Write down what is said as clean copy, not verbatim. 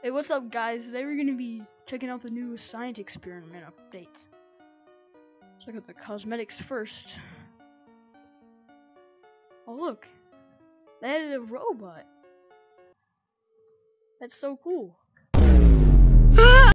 Hey, what's up, guys? Today we're going to be checking out the new science experiment update. Check out the cosmetics first. Oh, look. They added a robot. That's so cool.